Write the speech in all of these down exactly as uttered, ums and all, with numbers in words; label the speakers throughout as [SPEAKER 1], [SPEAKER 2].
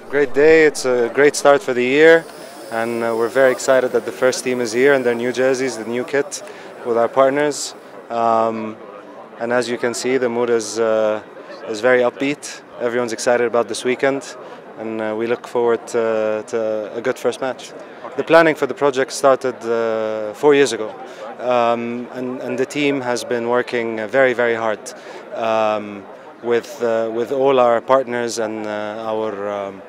[SPEAKER 1] Great day, it's a great start for the year, and uh, we're very excited that the first team is here and their new jerseys, the new kit with our partners. Um, and as you can see, the mood is, uh, is very upbeat. Everyone's excited about this weekend, and uh, we look forward to, to a good first match. The planning for the project started uh, four years ago, um, and, and the team has been working very, very hard um, with, uh, with all our partners and uh, our um,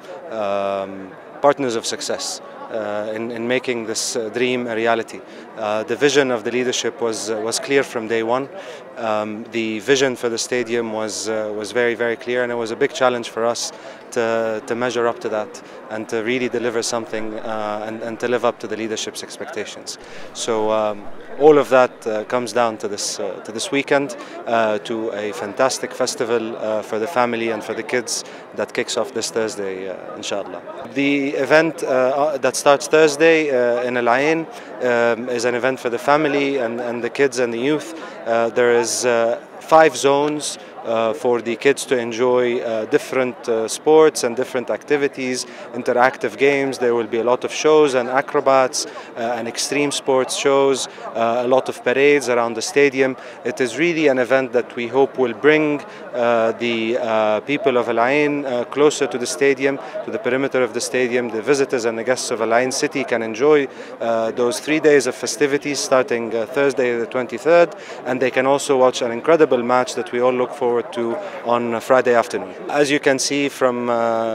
[SPEAKER 1] um, partners of success uh, in, in making this uh, dream a reality. Uh, the vision of the leadership was, uh, was clear from day one. Um, the vision for the stadium was, uh, was very, very clear, and it was a big challenge for us to, to measure up to that and to really deliver something uh, and, and to live up to the leadership's expectations. So um, all of that uh, comes down to this, uh, to this weekend, uh, to a fantastic festival uh, for the family and for the kids that kicks off this Thursday, uh, inshallah. The event uh, that starts Thursday uh, in Al Ain um, is an event for the family and, and the kids and the youth. Uh, there is uh, five zones Uh, for the kids to enjoy uh, different uh, sports and different activities, interactive games. There will be a lot of shows and acrobats uh, and extreme sports shows, uh, a lot of parades around the stadium. It is really an event that we hope will bring uh, the uh, people of Al Ain uh, closer to the stadium, to the perimeter of the stadium. The visitors and the guests of Al Ain City can enjoy uh, those three days of festivities starting uh, Thursday the twenty-third, and they can also watch an incredible match that we all look forward to on Friday afternoon. As you can see from uh,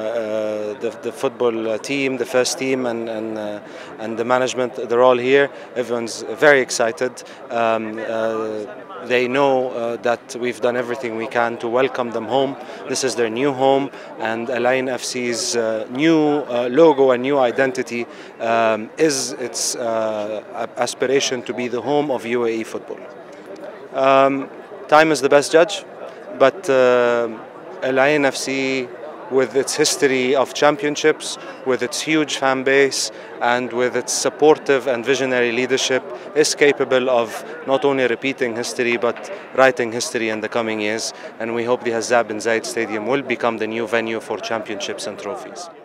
[SPEAKER 1] uh, the, the football team, the first team, and and, uh, and the management, they're all here. Everyone's very excited. Um, uh, they know uh, that we've done everything we can to welcome them home. This is their new home, and Al Ain F C's uh, new uh, logo and new identity um, is its uh, aspiration to be the home of U A E football. Um, time is the best judge. But uh, Al Ain F C, with its history of championships, with its huge fan base, and with its supportive and visionary leadership, is capable of not only repeating history but writing history in the coming years. And we hope the Hazza Bin Zayed Stadium will become the new venue for championships and trophies.